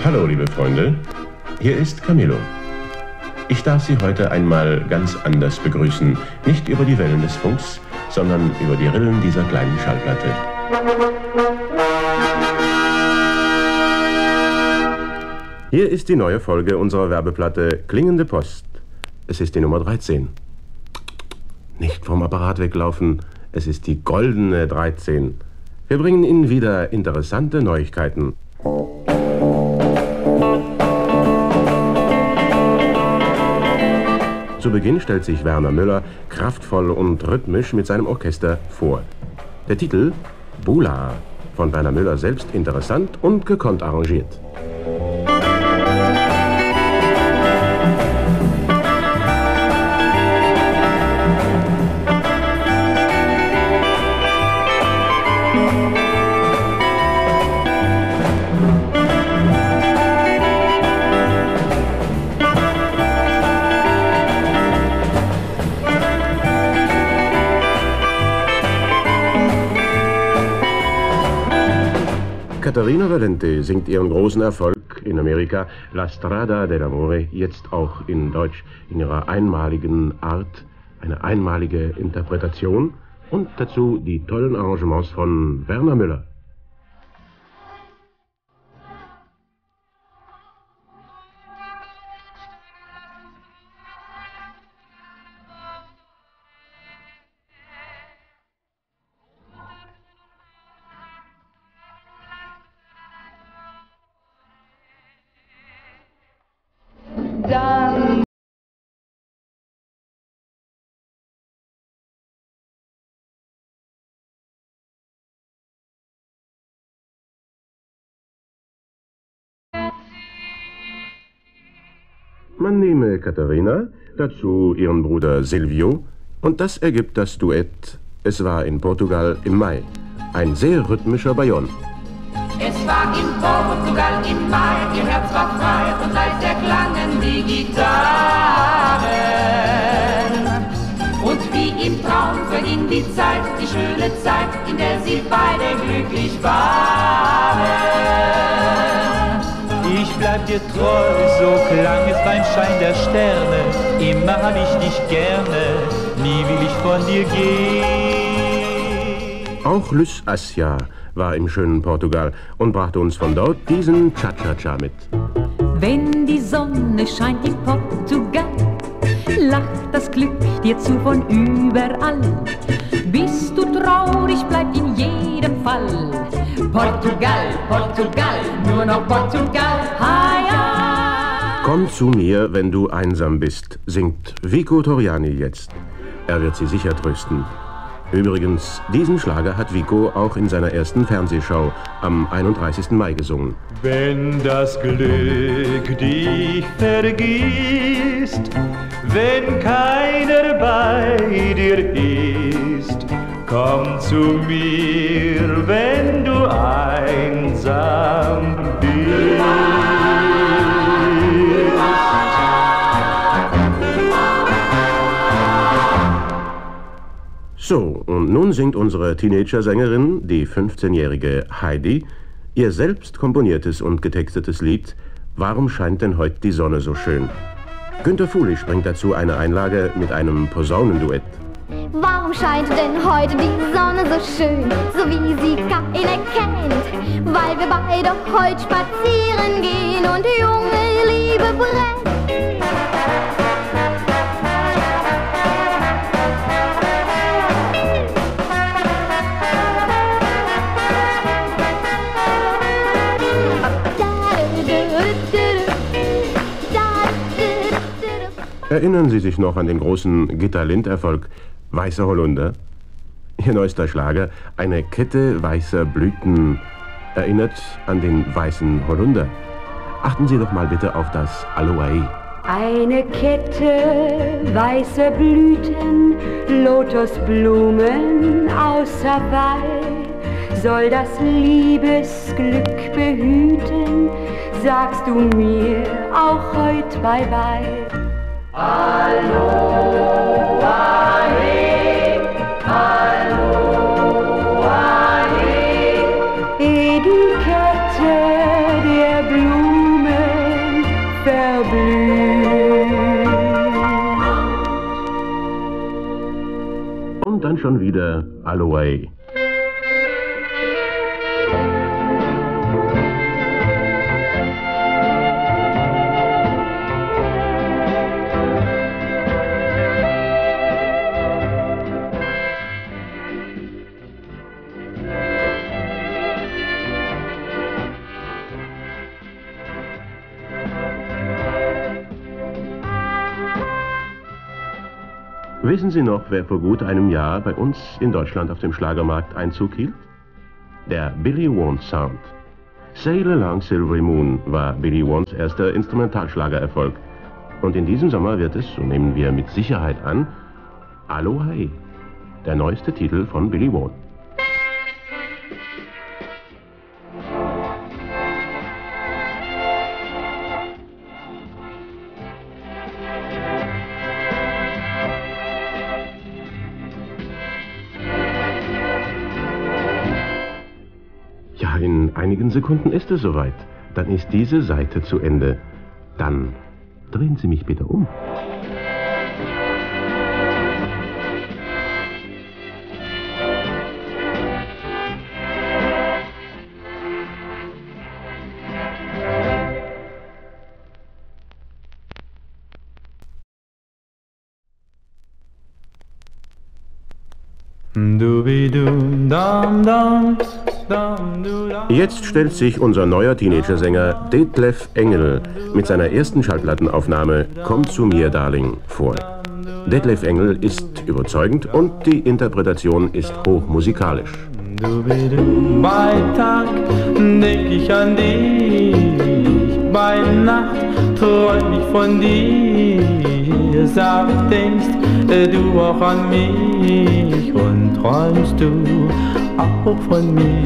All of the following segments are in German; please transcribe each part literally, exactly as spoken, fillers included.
Hallo, liebe Freunde, hier ist Camillo. Ich darf Sie heute einmal ganz anders begrüßen, nicht über die Wellen des Funks, sondern über die Rillen dieser kleinen Schallplatte. Hier ist die neue Folge unserer Werbeplatte Klingende Post. Es ist die Nummer dreizehn. Nicht vom Apparat weglaufen, es ist die goldene dreizehn. Wir bringen Ihnen wieder interessante Neuigkeiten. Zu Beginn stellt sich Werner Müller kraftvoll und rhythmisch mit seinem Orchester vor. Der Titel Bula, von Werner Müller selbst interessant und gekonnt arrangiert. Caterina Valente singt ihren großen Erfolg in Amerika La Strada dell'Amore jetzt auch in Deutsch in ihrer einmaligen Art, eine einmalige Interpretation und dazu die tollen Arrangements von Werner Müller. Dann Man nehme Caterina, dazu ihren Bruder Silvio und das ergibt das Duett Es war in Portugal im Mai. Ein sehr rhythmischer Bayon. Es war in Portugal im Mai, ihr Herz war frei und leise erklangen die Gitarren. Und wie im Traum verging die Zeit, die schöne Zeit, in der sie beide glücklich waren. Ich bleib dir treu, so klang es beim Schein der Sterne. Immer hab ich dich gerne, nie will ich von dir gehen. Auch Luis Assia war im schönen Portugal und brachte uns von dort diesen Cha-Cha-Cha mit. Wenn die Sonne scheint in Portugal, lacht das Glück dir zu von überall. Bist du traurig, bleibt in jedem Fall Portugal, Portugal, nur noch Portugal. Hi-ya. Komm zu mir, wenn du einsam bist, singt Vico Torriani jetzt. Er wird sie sicher trösten. Übrigens, diesen Schlager hat Vico auch in seiner ersten Fernsehshow am einunddreißigsten Mai gesungen. Wenn das Glück dich vergisst, wenn keiner bei dir ist, komm zu mir, wenn du einsam bist. So, und nun singt unsere Teenager-Sängerin, die fünfzehnjährige Heidi, ihr selbst komponiertes und getextetes Lied Warum scheint denn heute die Sonne so schön? Günter Fuhlich bringt dazu eine Einlage mit einem Posaunenduett. Warum scheint denn heute die Sonne so schön, so wie sie keiner kennt? Weil wir beide heute spazieren gehen und junge Liebe brennt. Erinnern Sie sich noch an den großen Gitta Lind-Erfolg Weißer Holunder? Ihr neuester Schlager, eine Kette weißer Blüten, erinnert an den weißen Holunder. Achten Sie doch mal bitte auf das Aloe. Eine Kette weißer Blüten, Lotusblumen aus Hawaii, soll das Liebesglück behüten, sagst du mir auch heut bye-bye. Aloha, hey, aloha, hey. Ehe die Kette der Blumen erblüht. Und dann schon wieder Alloway. Wissen Sie noch, wer vor gut einem Jahr bei uns in Deutschland auf dem Schlagermarkt Einzug hielt? Der Billy One Sound. Sail Along Silvery Moon war Billy Ones erster Instrumentalschlagererfolg. Und in diesem Sommer wird es, so nehmen wir mit Sicherheit an, Aloha, der neueste Titel von Billy One. Ja, in einigen Sekunden ist es soweit. Dann ist diese Seite zu Ende. Dann drehen Sie mich bitte um. Jetzt stellt sich unser neuer Teenager-Sänger Detlef Engel mit seiner ersten Schallplattenaufnahme Komm zu mir, Darling vor. Detlef Engel ist überzeugend und die Interpretation ist hochmusikalisch. Bei Tag denk ich an dich, bei Nacht träum ich von dir. Sag, denkst du auch an mich und träumst du auch von mir?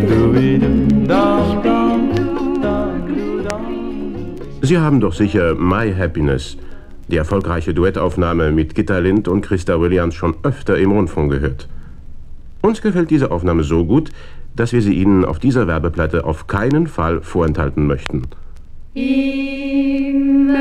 Sie haben doch sicher My Happiness, die erfolgreiche Duettaufnahme mit Gitta Lind und Christa Williams, schon öfter im Rundfunk gehört. Uns gefällt diese Aufnahme so gut, dass wir sie Ihnen auf dieser Werbeplatte auf keinen Fall vorenthalten möchten. Immer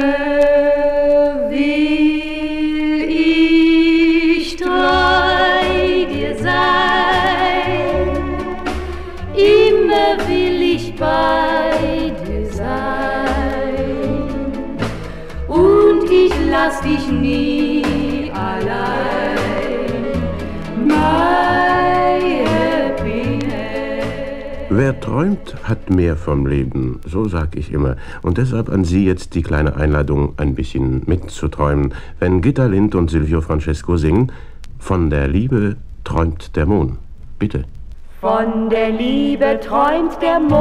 will ich treu dir sein, immer will ich bei dir sein, und ich lass dich nie allein. My happiness. Wer träumt, hat mehr vom Leben, so sag ich immer. Und deshalb an Sie jetzt die kleine Einladung, ein bisschen mitzuträumen, wenn Gitta Lind und Silvio Francesco singen, von der Liebe träumt der Mond. Bitte. Von der Liebe träumt der Mond,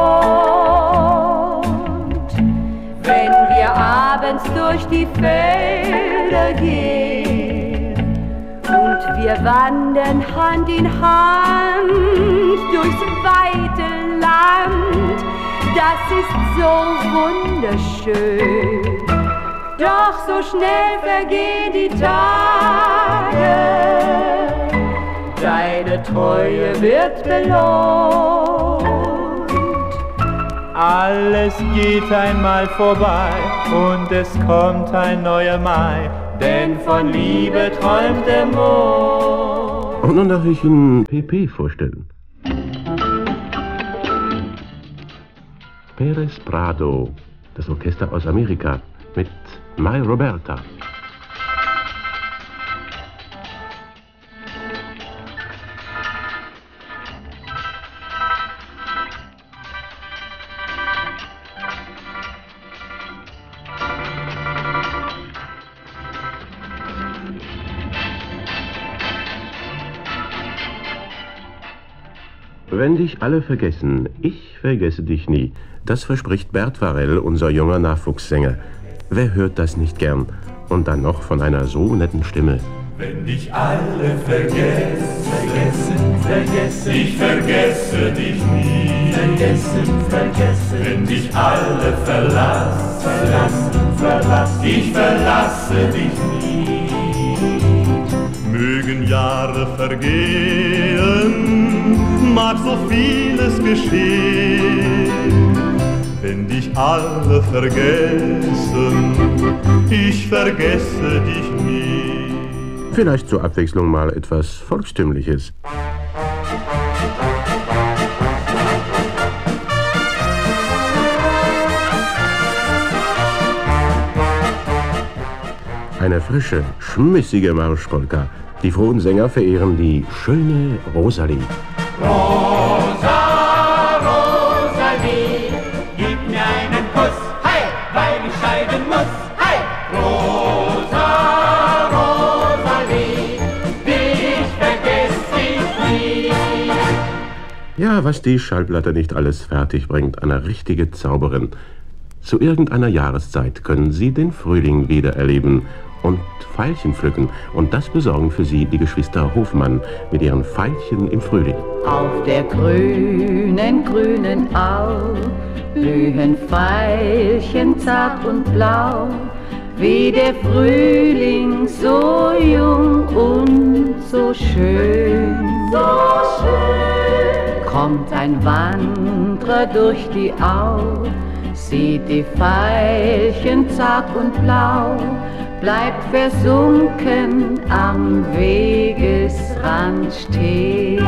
wenn wir abends durch die Felder gehen und wir wandern Hand in Hand durchs weite Land. Das ist so wunderschön, doch so schnell vergehen die Tage. Deine Treue wird belohnt. Alles geht einmal vorbei und es kommt ein neuer Mai, denn von Liebe träumt der Mond. Und nun darf ich Ihnen P P vorstellen. Perez Prado, das Orchester aus Amerika, mit My Roberta. Wenn dich alle vergessen, ich vergesse dich nie. Das verspricht Bert Varell, unser junger Nachwuchssänger. Wer hört das nicht gern? Und dann noch von einer so netten Stimme. Wenn dich alle vergessen, vergessen, vergessen, ich vergesse dich nie. Vergessen, vergessen, wenn dich alle verlassen, verlassen, verlassen, ich verlasse dich nie. Mögen Jahre vergehen, mag so vieles geschehen, wenn dich alle vergessen, ich vergesse dich nie. Vielleicht zur Abwechslung mal etwas Volkstümliches. Eine frische, schmissige Marschpolka. Die frohen Sänger verehren die schöne Rosalie. Rosa, Rosalie, gib mir einen Kuss, hey, weil ich scheiden muss, hey. Rosa, Rosalie, dich vergess ich nie. Ja, was die Schallplatte nicht alles fertig bringt, eine richtige Zauberin. Zu irgendeiner Jahreszeit können Sie den Frühling wieder erleben und Veilchen pflücken. Und das besorgen für Sie die Geschwister Hofmann mit ihren Veilchen im Frühling. Auf der grünen, grünen Au blühen Veilchen zart und blau, wie der Frühling so jung und so schön. So schön. Kommt ein Wanderer durch die Au, sieht die Veilchen zart und blau, bleibt versunken am Wegesrand stehen.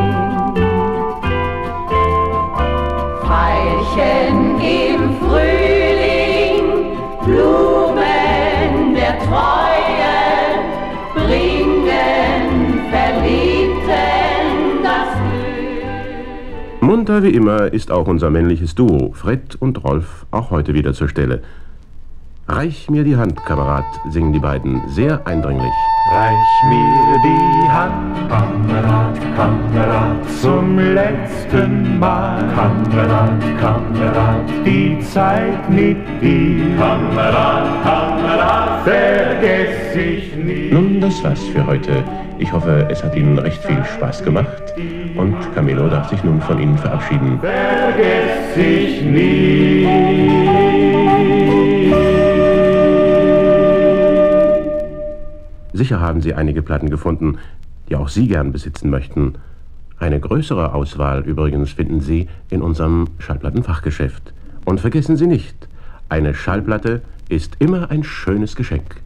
Veilchen im Frühling, Blumen der Treue, bringen Verliebten das Glück. Munter wie immer ist auch unser männliches Duo, Fred und Rolf, auch heute wieder zur Stelle. Reich mir die Hand, Kamerad, singen die beiden sehr eindringlich. Reich mir die Hand, Kamerad, Kamerad, zum letzten Mal. Kamerad, Kamerad, die Zeit mit dir. Kamerad, Kamerad, vergess ich nie. Nun, das war's für heute. Ich hoffe, es hat Ihnen recht viel Spaß gemacht. Und Camillo darf sich nun von Ihnen verabschieden. Vergess ich nie. Sicher haben Sie einige Platten gefunden, die auch Sie gern besitzen möchten. Eine größere Auswahl übrigens finden Sie in unserem Schallplattenfachgeschäft. Und vergessen Sie nicht, eine Schallplatte ist immer ein schönes Geschenk.